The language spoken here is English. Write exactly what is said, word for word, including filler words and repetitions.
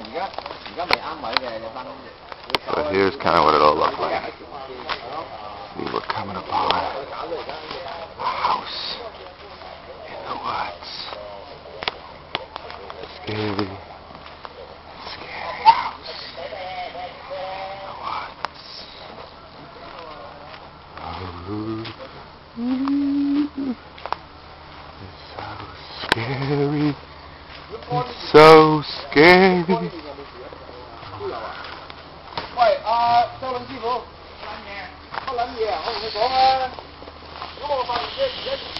So here's kind of what it all looked like. We were coming upon a house in the woods. Scary, scary house in the woods. Oh, it's so scary. It's so scary. 喂，阿周倫師傅，乜嘢？乜撚嘢啊？我同你講啊，嗰個發電機而家。